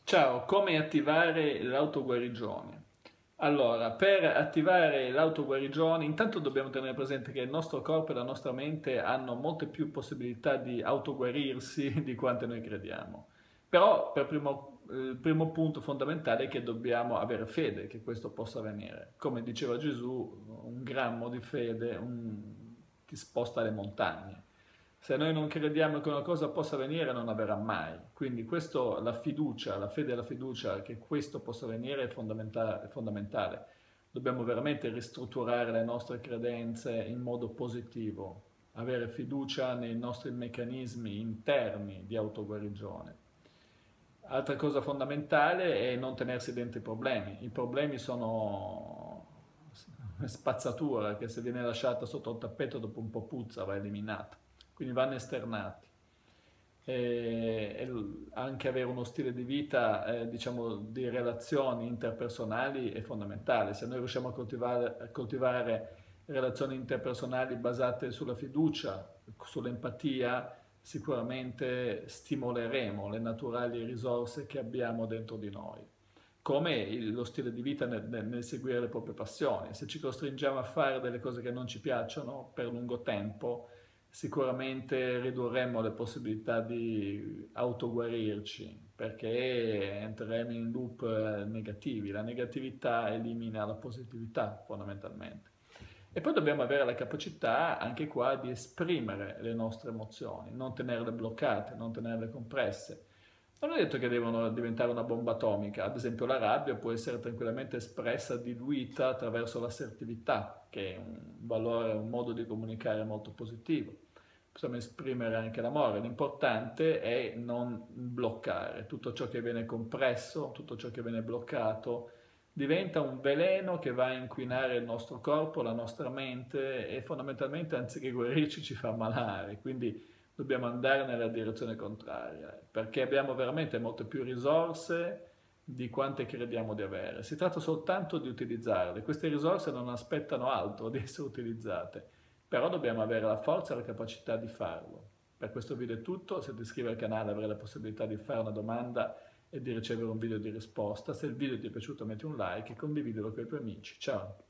Ciao, come attivare l'autoguarigione? Allora, per attivare l'autoguarigione, intanto dobbiamo tenere presente che il nostro corpo e la nostra mente hanno molte più possibilità di autoguarirsi di quante noi crediamo. Però, il primo punto fondamentale è che dobbiamo avere fede che questo possa avvenire. Come diceva Gesù, un grammo di fede ti sposta le montagne. Se noi non crediamo che una cosa possa avvenire, non avverrà mai. Quindi questo, la fiducia, la fede e la fiducia che questo possa avvenire è fondamentale. Dobbiamo veramente ristrutturare le nostre credenze in modo positivo, avere fiducia nei nostri meccanismi interni di autoguarigione. Altra cosa fondamentale è non tenersi dentro i problemi. I problemi sono spazzatura che se viene lasciata sotto il tappeto dopo un po' puzza, va eliminata. Quindi vanno esternati. Anche avere uno stile di vita, diciamo, di relazioni interpersonali è fondamentale. Se noi riusciamo a coltivare relazioni interpersonali basate sulla fiducia, sull'empatia, sicuramente stimoleremo le naturali risorse che abbiamo dentro di noi, come lo stile di vita nel seguire le proprie passioni. Se ci costringiamo a fare delle cose che non ci piacciono per lungo tempo, sicuramente ridurremo le possibilità di autoguarirci, perché entreremo in loop negativi. La negatività elimina la positività fondamentalmente. E poi dobbiamo avere la capacità anche qua di esprimere le nostre emozioni, non tenerle bloccate, non tenerle compresse. Non è detto che devono diventare una bomba atomica, ad esempio la rabbia può essere tranquillamente espressa, diluita attraverso l'assertività, che è un valore, un modo di comunicare molto positivo. Possiamo esprimere anche l'amore, l'importante è non bloccare tutto ciò che viene compresso, tutto ciò che viene bloccato diventa un veleno che va a inquinare il nostro corpo, la nostra mente e fondamentalmente anziché guarirci ci fa malare, quindi dobbiamo andare nella direzione contraria, perché abbiamo veramente molte più risorse di quante crediamo di avere. Si tratta soltanto di utilizzarle, queste risorse non aspettano altro di essere utilizzate, però dobbiamo avere la forza e la capacità di farlo. Per questo video è tutto, se ti iscrivi al canale avrai la possibilità di fare una domanda e di ricevere un video di risposta. Se il video ti è piaciuto metti un like e condividilo con i tuoi amici. Ciao!